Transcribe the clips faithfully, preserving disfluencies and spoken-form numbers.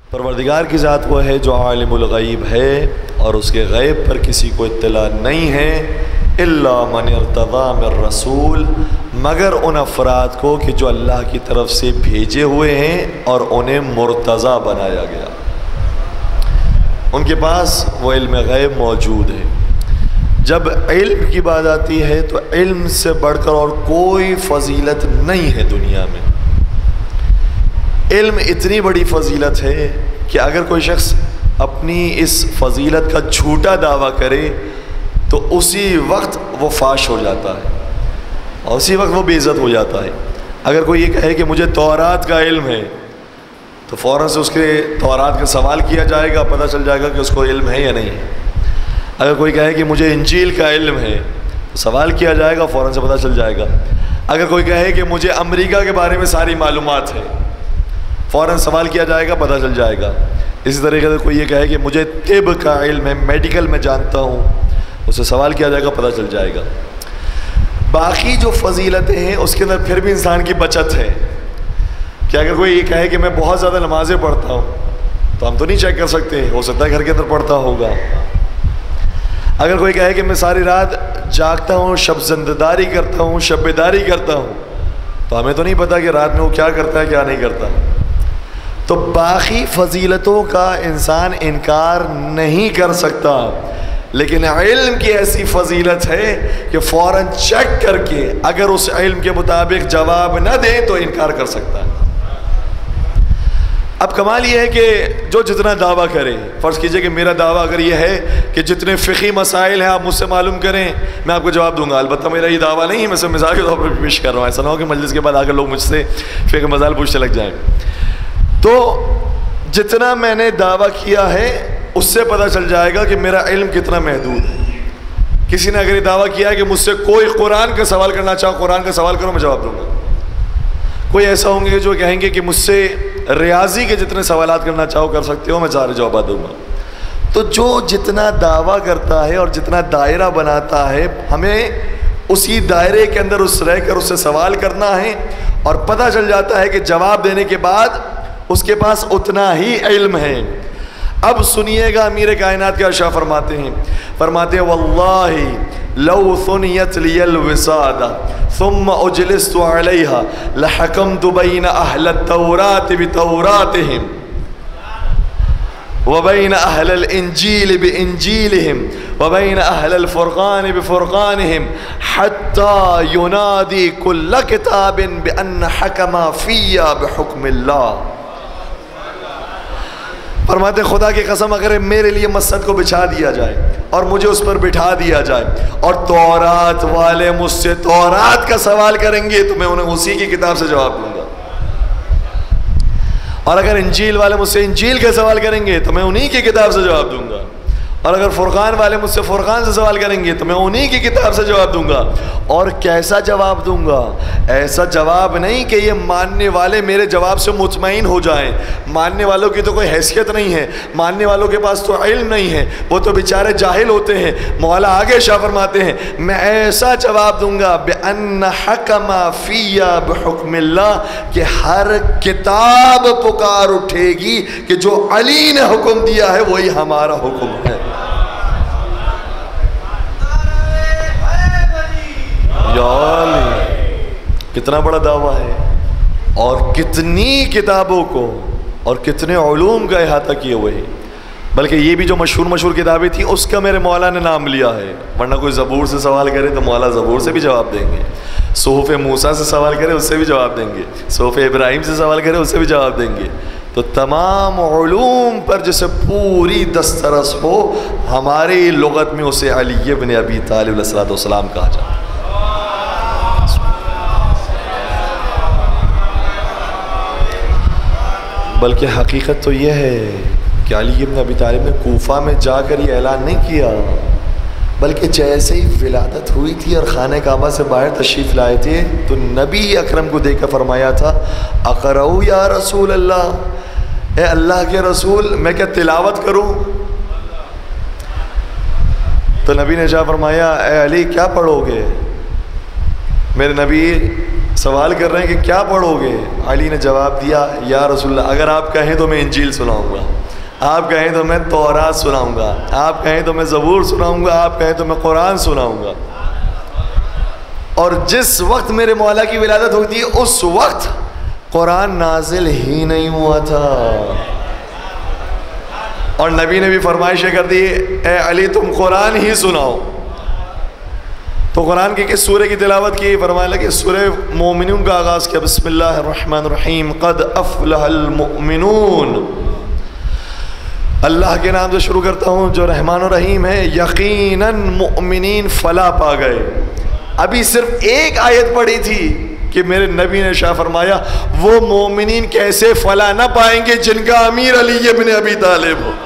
پروردگار کی ذات وہ ہے جو عالم الغیب ہے اور اس کے غیب پر کسی کو اطلاع نہیں ہے، الا من ارتضی من رسول، مگر ان افراد کو کہ جو اللہ کی طرف سے بھیجے ہوئے ہیں اور انہیں مرتضی بنایا گیا، ان کے پاس وہ علم غیب موجود ہے۔ جب علم کی بات آتی ہے تو علم سے بڑھ کر اور کوئی فضیلت نہیں ہے دنیا میں۔ علم اتنی بڑی فضیلت ہے کہ اگر کوئی شخص اپنی اس فضیلت کا جھوٹا دعویٰ کرے تو اسی وقت وہ فاش ہو جاتا ہے اور اسی وقت وہ بے عزت ہو جاتا ہے۔ اگر کوئی یہ کہے کہ مجھے تورات کا علم ہے تو فوراً سے اس کے تورات کا سوال کیا جائے گا، پتہ چل جائے گا کہ اس کو علم ہے یا نہیں ہے۔ اگر کوئی کہے کہ مجھے انجیل کا علم ہے تو سوال کیا جائے گا، فوراً سے پتہ چل جائے گا۔ اگر کوئی کہے کہ مجھے امریکہ کے بارے میں ساری معلومات ہے، فوراً سوال کیا جائے گا، پتہ چل جائے گا۔ اسی طریقے سے کوئی یہ کہے کہ مجھے طب کا علم ہے، میڈیکل میں جانتا ہوں، اسے سوال کیا جائے گا، پتہ چل جائے گا۔ باقی جو فضیلتیں ہیں اس کے اندر پھر بھی انسان کی بچت ہے کہ اگر کوئی یہ کہے کہ میں بہت زیادہ نمازیں پڑھتا ہوں تو ہم تو نہیں چیک کر سکتے، ہو سکتا ہے گھر کے اندر پڑھتا ہوگا۔ اگر کوئی کہے کہ میں ساری رات جاگتا ہوں، شب زندداری کرتا ہوں، شب بیداری کرتا ہوں، تو ہمیں تو نہیں پتہ کہ رات میں وہ کیا کرتا ہے کیا نہیں کرتا۔ تو باقی فضیلتوں کا انسان انکار نہیں کر سکتا، لیکن علم کی ایسی فضیلت ہے کہ فوراً چیک کر کے اگر اس علم کے مطابق جواب نہ دیں تو انکار کر سکتا ہے۔ اب کمال یہ ہے کہ جو جتنا دعویٰ کرے، فرض کیجئے کہ میرا دعویٰ اگر یہ ہے کہ جتنے فقہی مسائل ہیں آپ مجھ سے معلوم کریں، میں آپ کو جواب دوں گا۔ البتہ میرا یہ دعویٰ نہیں ہے، میں سے مثال کے طور پر پیش کر رہا ہوں، ایسا نہ ہو کہ مجلس کے بعد آ کر لوگ مجھ سے فقہ مسائل پوچھنے لگ جائیں۔ تو جتنا میں نے دعویٰ کیا ہے اس سے پتہ چل جائے گا کہ میرا علم کتنا محدود ہے۔ کسی نے اگر یہ دعویٰ کیا ہے کہ مجھ سے کوئی قرآن کا سوال کرنا چاہو، قرآن کا سوال کرو، میں جواب دوں گا۔ کوئی ایسا ہوں گے جو کہیں گے کہ مجھ سے ریاضی کے جتنے سوالات کرنا چاہو کر سکتے ہو، میں سارے جوابات دوں گا۔ تو جو جتنا دعویٰ کرتا ہے اور جتنا دائرہ بناتا ہے، ہمیں اسی دائرے کے اندر اس رہ کر اس سے سوال کرنا ہے، اور پتہ چل جاتا ہے کہ جواب دینے کے بعد اس کے پاس اتنا ہی علم ہے۔ اب سنیے گا امیر کائنات کیا شاہ فرماتے ہیں، فرماتے ہیں واللہ لو ثنیت لی الوسادہ ثم اجلست علیہا لحکمت بین اہل التورات بتوراتہم وبین اہل الانجیل بانجیلہم وبین اہل الفرقان بفرقانہم حتی ینادی کل کتاب بان حکم فی بحکم اللہ۔ فرماتے خدا کی قسم اگر میرے لیے مسجد کو بچھا دیا جائے اور مجھے اس پر بٹھا دیا جائے اور تورات والے مجھ سے تورات کا سوال کریں گے تو میں انہیں اسی کی کتاب سے جواب دوں گا، اور اگر انجیل والے مجھ سے انجیل کا سوال کریں گے تو میں انہی کی کتاب سے جواب دوں گا، اور اگر فرقان والے مجھ سے فرقان سے سوال کریں گے تو میں انہی کی کتاب سے جواب دوں گا۔ اور کیسا جواب دوں گا؟ ایسا جواب نہیں کہ یہ ماننے والے میرے جواب سے مطمئن ہو جائیں۔ ماننے والوں کی تو کوئی حیثیت نہیں ہے، ماننے والوں کے پاس تو علم نہیں ہے، وہ تو بیچارے جاہل ہوتے ہیں۔ مولا آگے شاہ فرماتے ہیں میں ایسا جواب دوں گا بِأَنَّ حَكَمَ فِيَّ بِحُكْمِ اللَّهِ کہ ہر کتاب پکار اٹھے گی کہ جو علی نے حکم دیا ہے وہی ہمارا حکم ہے۔ کتنا بڑا دعویٰ ہے، اور کتنی کتابوں کو اور کتنے علوم کا احاطہ کیے ہوئے ہیں۔ بلکہ یہ بھی جو مشہور مشہور کتابیں تھیں اس کا میرے مولا نے نام لیا ہے، ورنہ کوئی زبور سے سوال کرے تو مولا زبور سے بھی جواب دیں گے، صحف موسیٰ سے سوال کرے اس سے بھی جواب دیں گے، صحف ابراہیم سے سوال کرے اس سے بھی جواب دیں گے۔ تو تمام علوم پر جسے پوری دسترس ہو، ہماری لغت میں اسے علی بن ابی طالب علیہ السلام کہا جاتا ہے۔ بلکہ حقیقت تو یہ ہے کہ علی بن ابی طالب نے کوفہ میں جا کر یہ اعلان نہیں کیا، بلکہ جیسے ہی ولادت ہوئی تھی اور خانہ کعبہ سے باہر تشریف لائے تھے تو نبی اکرم کو دیکھ کر فرمایا تھا اقرؤ یا رسول اللہ، اے اللہ کے رسول میں کیا تلاوت کروں؟ تو نبی نے جا فرمایا اے علی کیا پڑھو گے؟ میرے نبی سوال کر رہے ہیں کہ کیا پڑھو گے؟ علی نے جواب دیا یا رسول اللہ اگر آپ کہیں تو میں انجیل سناؤں گا، آپ کہیں تو میں تورات سناؤں گا، آپ کہیں تو میں زبور سناؤں گا، آپ کہیں تو میں قرآن سناؤں گا۔ اور جس وقت میرے مولا کی ولادت ہوتی ہے اس وقت قرآن نازل ہی نہیں ہوا تھا، اور نبی نے بھی فرمائشیں کر دی اے علی تم قرآن ہی سناؤ۔ تو قرآن کی کس سورہ کی تلاوت کی؟ فرمایا لگے سورہ مومنون کا آغاز کیا، بسم اللہ الرحمن الرحیم، قد افلح المؤمنون، اللہ کے نام سے شروع کرتا ہوں جو رحمان الرحیم ہے، یقیناً مؤمنین فلاح پا گئے۔ ابھی صرف ایک آیت پڑھی تھی کہ میرے نبی نے شاہ فرمایا وہ مومنین کیسے فلاح نہ پائیں گے جن کا امیر علی ابن ابی طالب ہو،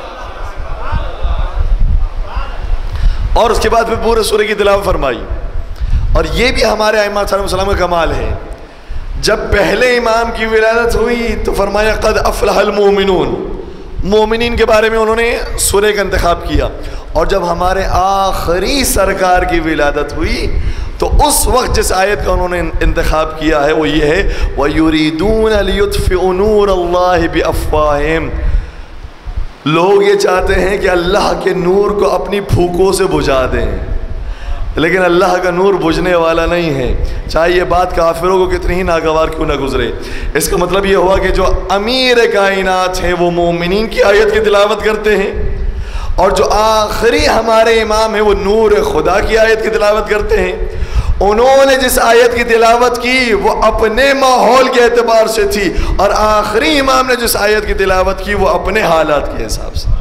اور اس کے بعد پھر پورے سورہ کی تلاوت فرمائی۔ اور یہ بھی ہمارے ائمہ صلی اللہ علیہ وسلم کا کمال ہے، جب پہلے امام کی ولادت ہوئی تو فرمایا قد افلح المؤمنون، مومنین کے بارے میں انہوں نے سورہ کا انتخاب کیا۔ اور جب ہمارے آخری سرکار کی ولادت ہوئی تو اس وقت جس آیت کا انہوں نے انتخاب کیا ہے وہ یہ ہے وَيُرِيدُونَ لِيُطْفِئُوا نُورَ اللَّهِ بِأَفْوَاهِهِمْ، لوگ یہ چاہتے ہیں کہ اللہ کے نور کو اپنی پھوکوں سے بجھا دیں، لیکن اللہ کا نور بجھنے والا نہیں ہے، چاہے یہ بات کافروں کو کتنی ہی ناگوار کیوں نہ گزرے۔ اس کا مطلب یہ ہوا کہ جو امیر کائنات ہیں وہ مومنین کی آیت کی تلاوت کرتے ہیں، اور جو آخری ہمارے امام ہیں وہ نور خدا کی آیت کی تلاوت کرتے ہیں۔ انہوں نے جس آیت کی تلاوت کی وہ اپنے ماحول کے اعتبار سے تھی، اور آخری امام نے جس آیت کی تلاوت کی وہ اپنے حالات کے حساب سے۔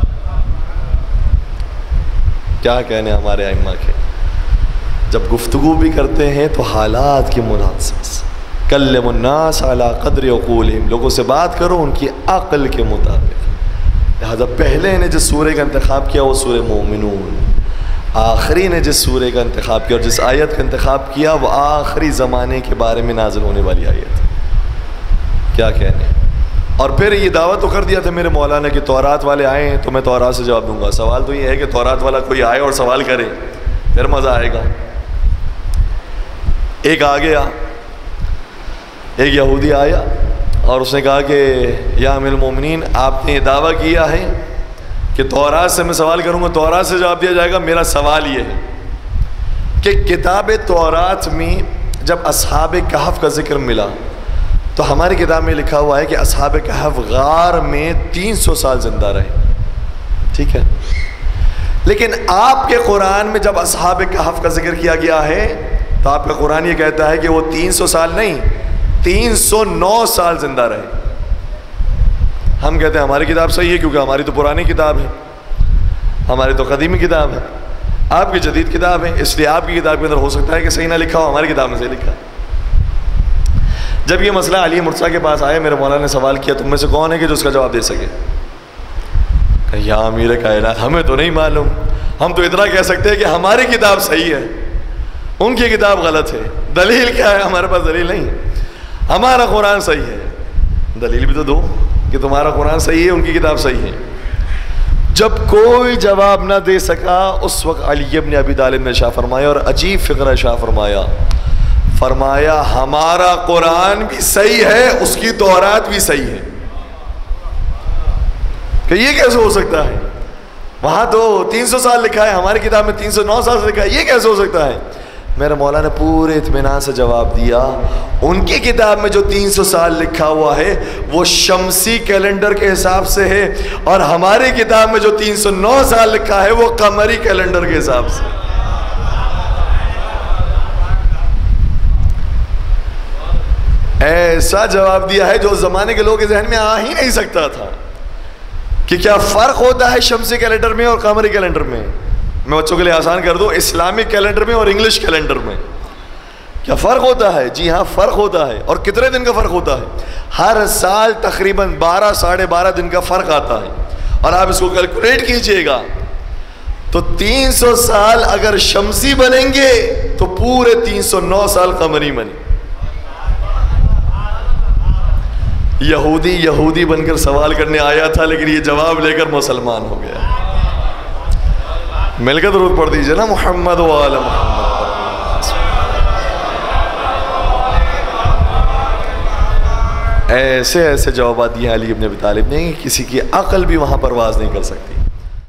کیا کہنے ہمارے ائمہ کے، جب گفتگو بھی کرتے ہیں تو حالات کی مناسبت سے، کلم الناس علی قدر عقولہم، لوگوں سے بات کرو ان کی عقل کے مطابق۔ لہذا پہلے نے جس سورہ کا انتخاب کیا وہ سورہ مومنون، آخری نے جس سورہ کا انتخاب کیا اور جس آیت کا انتخاب کیا وہ آخری زمانے کے بارے میں نازل ہونے والی آیت ہے۔ کیا کہنے، اور پھر یہ دعویٰ تو کر دیا تھا میرے مولانا کہ تورات والے آئے ہیں تو میں تورات سے جواب دوں گا۔ سوال تو یہ ہے کہ تورات والا کوئی آئے اور سوال کرے پھر مزہ آئے گا۔ ایک آ گیا، ایک یہودی آیا اور اس نے کہا کہ یا امیر المومنین آپ نے یہ دعویٰ کیا ہے کہ تورات سے میں سوال کروں گا، تورات سے جواب دیا جائے گا۔ میرا سوال یہ ہے کہ کتاب تورات میں جب اصحاب کہف کا ذکر ملا تو ہماری کتاب میں لکھا ہوا ہے کہ اصحاب کہف غار میں تین سو سال زندہ رہے، ٹھیک ہے، لیکن آپ کے قرآن میں جب اصحاب کہف کا ذکر کیا گیا ہے تو آپ کا قرآن یہ کہتا ہے کہ وہ تین سو سال نہیں تین سو نو سال زندہ رہے۔ ہم کہتے ہیں ہماری کتاب صحیح ہے کیونکہ ہماری تو پرانی کتاب ہے، ہماری تو قدیمی کتاب ہے، آپ کی جدید کتاب ہے، اس لیے آپ کی کتاب کے اندر ہو سکتا ہے کہ صحیح نہ لکھا ہو، ہماری کتاب میں صحیح لکھا۔ جب یہ مسئلہ علی مرتضیٰ کے پاس آیا میرے مولانا نے سوال کیا تم میں سے کون ہے کہ جو اس کا جواب دے سکے؟ کہ یا امیر کائنات ہمیں تو نہیں معلوم، ہم تو اتنا کہہ سکتے ہیں کہ ہماری کتاب صحیح ہے، ان کی کتاب غلط ہے۔ دلیل کیا ہے؟ ہمارے پاس دلیل نہیں، ہمارا قرآن صحیح ہے۔ دلیل بھی تو دو کہ تمہارا قرآن صحیح ہے، ان کی کتاب صحیح ہے۔ جب کوئی جواب نہ دے سکا اس وقت علی ابن ابی طالب نے شاہ فرمایا، اور عجیب فقرہ شاہ فرمایا، فرمایا ہمارا قرآن بھی صحیح ہے، اس کی تورات بھی صحیح ہے۔ کہ یہ کیسے ہو سکتا ہے؟ وہاں تو تین سو سال لکھا ہے، ہماری کتاب میں تین سو نو سال سے لکھا ہے، یہ کیسے ہو سکتا ہے؟ میرے مولانا نے پورے اطمینان سے جواب دیا، ان کی کتاب میں جو تین سو سال لکھا ہوا ہے وہ شمسی کیلنڈر کے حساب سے ہے، اور ہماری کتاب میں جو تین سو نو سال لکھا ہے وہ قمری کیلنڈر کے حساب سے۔ ایسا جواب دیا ہے جو اس زمانے کے لوگوں کے ذہن میں آ ہی نہیں سکتا تھا کہ کیا فرق ہوتا ہے شمسی کیلنڈر میں اور قمری کیلنڈر میں۔ میں بچوں کے لیے آسان کر دوں، اسلامک کیلنڈر میں اور انگلش کیلنڈر میں کیا فرق ہوتا ہے؟ جی ہاں فرق ہوتا ہے، اور کتنے دن کا فرق ہوتا ہے؟ ہر سال تقریباً بارہ ساڑھے بارہ دن کا فرق آتا ہے، اور آپ اس کو کیلکولیٹ کیجئے گا تو تین سو سال اگر شمسی بنیں گے تو پورے تین سو نو سال قمری بنے۔ یہودی یہودی بن کر سوال کرنے آیا تھا لیکن یہ جواب لے کر مسلمان ہو گیا۔ مل کر درود پڑھ دیجئے نا محمد و آل محمد۔ ایسے ایسے جوابات دیے علی ابن ابی طالب نے کہ کسی کی عقل بھی وہاں پرواز نہیں کر سکتی.